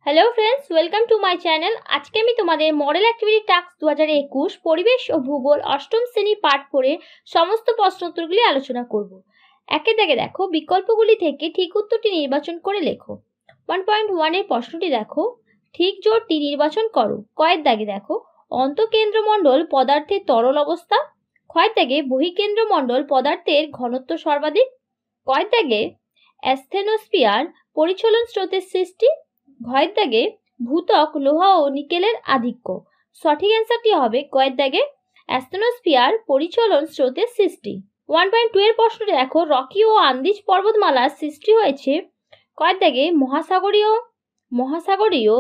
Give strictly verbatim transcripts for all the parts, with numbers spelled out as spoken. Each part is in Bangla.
Hello friends, welcome to my channel. आज के আমি তোমাদের মডেল অ্যাক্টিভিটি টাস্ক দু হাজার একুশ পরিবেশ ও ভূগোল অষ্টম শ্রেণী পাঠ করে সমস্ত প্রশ্ন উত্তরগুলি আলোচনা করব। একে দাগে দেখো, বিকল্পগুলি থেকে ঠিক উত্তরটি নির্বাচন করে লেখো। ওয়ান পয়েন্ট ওয়ান এর প্রশ্নটি দেখো, ঠিক জোড়টি নির্বাচন করো। কয়ের দাগে দেখো, অন্তঃকেন্দ্রমণ্ডল পদার্থের তরল অবস্থা। ক্ষয়ের দাগে বহিঃকেন্দ্রমণ্ডল পদার্থের ঘনত্ব সর্বাধিক। কয়ের দাগে অ্যাস্থেনোস্ফিয়ার পরিচলন স্রোতের সৃষ্টি। ঘয়ের দাগে ভূত্বক লোহা ও নিকেলের আধিক্য। সঠিক অ্যান্সারটি হবে কয়ের দাগে অ্যাস্থেনোস্ফিয়ার পরিচলন স্রোতের সৃষ্টি। ওয়ান পয়েন্ট টু এর প্রশ্নটি দেখো, রকি ও আন্দিজ পর্বতমালার সৃষ্টি হয়েছে। কয়ের দাগে মহাসাগরীয় মহাসাগরীয়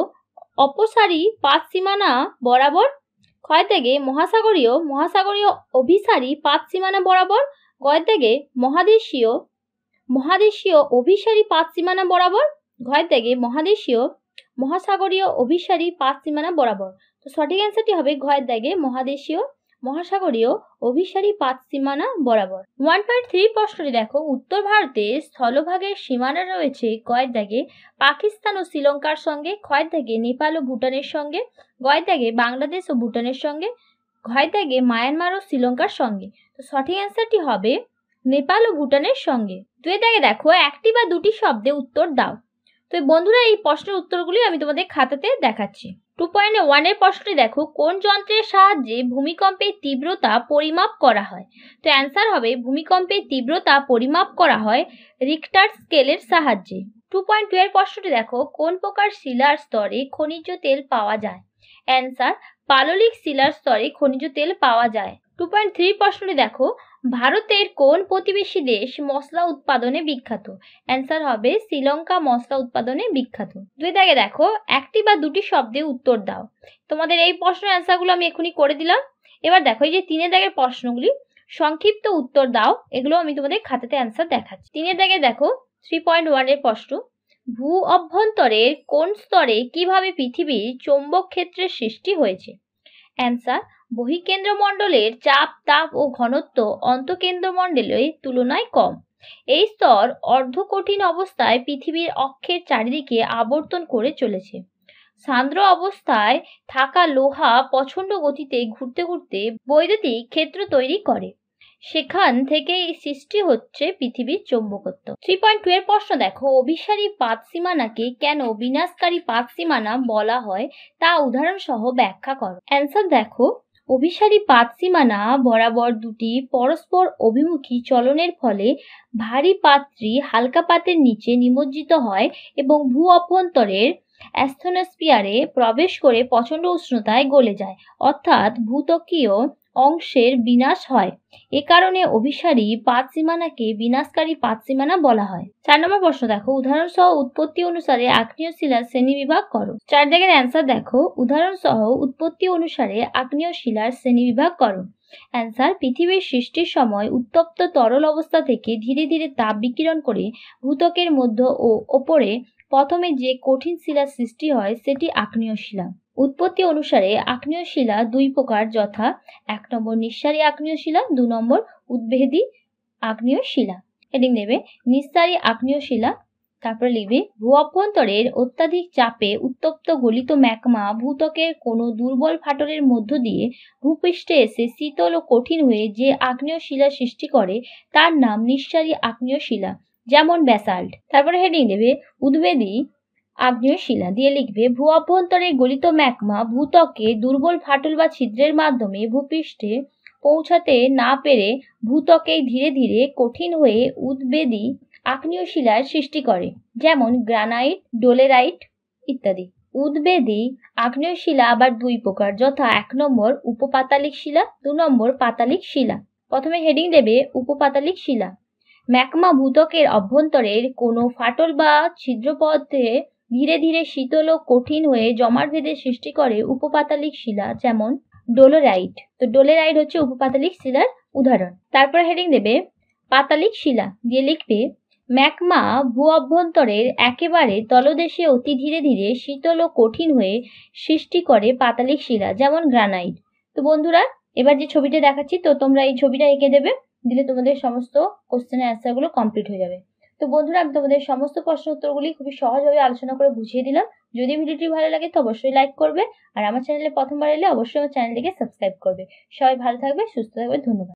অপসারী পাত সীমানা বরাবর। ক্ষয়ের দাগে মহাসাগরীয় মহাসাগরীয় অভিসারী পাত সীমানা বরাবর। গয়ের দাগে মহাদেশীয় মহাদেশীয় অভিসারী পাত সীমানা বরাবর। ঘয়ের দাগে মহাদেশীয় মহাসাগরীয় অভিসারী পাত সীমানা বরাবর। তো সঠিক অ্যান্সারটি হবে ঘয়ের দাগে মহাদেশীয় মহাসাগরীয় অভিসারী পাত সীমানা বরাবর। ওয়ান পয়েন্ট থ্রি প্রশ্নটি দেখো, উত্তর ভারতে স্থলভাগের সীমানা রয়েছে কয়ের দাগে পাকিস্তান ও শ্রীলঙ্কার সঙ্গে। ক্ষয়ের দাগে নেপাল ও ভুটানের সঙ্গে। গয়ের দাগে বাংলাদেশ ও ভুটানের সঙ্গে। ঘয়ের দাগে মায়ানমার ও শ্রীলঙ্কার সঙ্গে। তো সঠিক অ্যান্সারটি হবে নেপাল ও ভুটানের সঙ্গে। দুই দাগে দেখো, একটি বা দুটি শব্দে উত্তর দাও। তো বন্ধুরা, এই প্রশ্নের উত্তরগুলি আমি তোমাদের খাতাতে দেখাচ্ছি। টু পয়েন্ট ওয়ান এর প্রশ্নটি দেখো, কোন যন্ত্রের সাহায্যে ভূমিকম্পের তীব্রতা পরিমাপ করা হয়? তো অ্যান্সার হবে ভূমিকম্পের তীব্রতা পরিমাপ করা হয় রিক্টার স্কেলের সাহায্যে। টু পয়েন্ট টু এর প্রশ্নটি দেখো, কোন প্রকার শিলার স্তরে খনিজ তেল পাওয়া যায়? অ্যান্সার পাললিক শিলার স্তরে খনিজ তেল পাওয়া যায়। টু পয়েন্ট থ্রি প্রশ্নটি দেখো, ভারতের কোন প্রতিবেশী দেশ মশলা উৎপাদনে বিখ্যাত? অ্যান্সার হবে শ্রীলঙ্কা মশলা উৎপাদনে বিখ্যাত। দুই দাগে দেখো, একটি বা দুটি শব্দে উত্তর দাও। তোমাদের এই প্রশ্নের অ্যান্সারগুলো আমি এখনই করে দিলাম। এবার দেখো, এই যে তিনের দাগের প্রশ্নগুলি, সংক্ষিপ্ত উত্তর দাও। এগুলো আমি তোমাদের খাতাতে অ্যান্সার দেখাচ্ছি। তিনের দাগে দেখো, থ্রি পয়েন্ট ওয়ান এর প্রশ্ন, ভূ অভ্যন্তরের কোন স্তরে কিভাবে পৃথিবীর চৌম্বক ক্ষেত্রের সৃষ্টি হয়েছে? অ্যান্সার বহিঃকেন্দ্রমণ্ডলের চাপ, তাপ ও ঘনত্ব অন্তঃকেন্দ্রমণ্ডলের তুলনায় কম। এই স্তর অর্ধকঠিন অবস্থায় পৃথিবীর অক্ষের চারিদিকে আবর্তন করে চলেছে। সান্দ্র অবস্থায় থাকা লোহা প্রচণ্ড গতিতে ঘুরতে ঘুরতে বৈদ্যুতিক ক্ষেত্র তৈরি করে। সেখান থেকেই সৃষ্টি হচ্ছে পৃথিবীর চৌম্বকত্ব। থ্রি পয়েন্ট টু এর প্রশ্ন দেখো, অভিসারী পাত সীমানাকে কেন বিনাশকারী পাত সীমানা বলা হয় তা উদাহরণ সহ ব্যাখ্যা করো। অ্যান্সার দেখো, অভিসারী পাত সীমানা বরাবর দুটি পরস্পর অভিমুখী চলনের ফলে ভারী পাতটি হালকা পাতের নিচে নিমজ্জিত হয় এবং ভূ অভ্যন্তরের অ্যাস্থেনোস্ফিয়ারে প্রবেশ করে প্রচণ্ড উষ্ণতায় গলে যায়, অর্থাৎ ভূত্বকীয় অংশের বিনাশ হয়। এ কারণে অভিসারী পাত সীমানাকে বিনাশকারী পাত সীমানা বলা হয়। চার নম্বর প্রশ্ন দেখো, উদাহরণ সহ উৎপত্তি অনুসারে আগ্নেয় শিলার শ্রেণী বিভাগ করো। চার দাগের অ্যান্সার দেখো, উদাহরণ সহ উৎপত্তি অনুসারে আগ্নেয় শিলার শ্রেণী বিভাগ করো। অ্যান্সার পৃথিবীর সৃষ্টির সময় উত্তপ্ত তরল অবস্থা থেকে ধীরে ধীরে তাপ বিকিরণ করে ভূত্বকের মধ্য ও ওপরে প্রথমে যে কঠিন শিলার সৃষ্টি হয় সেটি আগ্নেয় শিলা। উৎপত্তি অনুসারে আগ্নেয় শিলা দুই প্রকার, যথা এক নম্বর নিঃসারী আগ্নেয় শিলা, দু নম্বর উদ্ভেদী আগ্নেয় শিলা। হেডিং দেবে নিঃসারী আগ্নেয় শিলা। তারপরে লিখবে, ভূ অভ্যন্তরের অত্যাধিক চাপে উত্তপ্ত গলিত ম্যাগমা ভূত্বকের কোনো দুর্বল ফাটলের মধ্য দিয়ে ভূপৃষ্ঠে এসে শীতল ও কঠিন হয়ে যে আগ্নেয় শিলা সৃষ্টি করে তার নাম নিঃসারী আগ্নেয় শিলা, যেমন ব্যাসাল্ট। তারপরে হেডিং দেবে উদ্ভেদী আগ্নেয় শিলা দিয়ে লিখবে, ভূ অভ্যন্তরে গলিত ম্যাগমা ভূত্বকে দুর্বল ফাটল বা ছিদ্রের মাধ্যমে ভূপৃষ্ঠে পৌঁছাতে না পেরে ভূত্বকেই ধীরে ধীরে কঠিন হয়ে উদ্ভেদী আগ্নেয় শিলার সৃষ্টি করে, যেমন গ্রানাইট, ডোলেরাইট ইত্যাদি। উদ্ভেদী আগ্নেয় শিলা আবার দুই প্রকার, যথা এক নম্বর উপপাতালিক শিলা, দু নম্বর পাতালিক শিলা। প্রথমে হেডিং দেবে উপপাতালিক শিলা। ম্যাগমা ভূত্বকের অভ্যন্তরের কোনো ফাটল বা ছিদ্রপথে ধীরে ধীরে শীতল ও কঠিন হয়ে জমাট ভেদে সৃষ্টি করে উপপাতালিক শিলা, যেমন ডোলেরাইট। তো ডোলেরাইট হচ্ছে উপপাতালিক শিলার উদাহরণ। তারপর হেডিং দেবে পাতালিক শিলা দিয়ে লিখবে, ম্যাগমা ভূ অভ্যন্তরের একেবারে তলদেশে অতি ধীরে ধীরে শীতল ও কঠিন হয়ে সৃষ্টি করে পাতালিক শিলা, যেমন গ্রানাইট। তো বন্ধুরা, এবার যে ছবিটা দেখাচ্ছি, তো তোমরা এই ছবিটা এঁকে দেবে, দিলে তোমাদের সমস্ত কোশ্চেনের অ্যান্সারগুলো কমপ্লিট হয়ে যাবে। তো বন্ধুরা, আমি তোমাদের সমস্ত প্রশ্ন উত্তরগুলি খুবই সহজভাবে আলোচনা করে বুঝিয়ে দিলাম। যদি ভিডিওটি ভালো লাগে তো অবশ্যই লাইক করবে, আর আমার চ্যানেলে প্রথমবার এলে অবশ্যই আমার চ্যানেলটিকে সাবস্ক্রাইব করবে। সবাই ভালো থাকবে, সুস্থ থাকবে, ধন্যবাদ।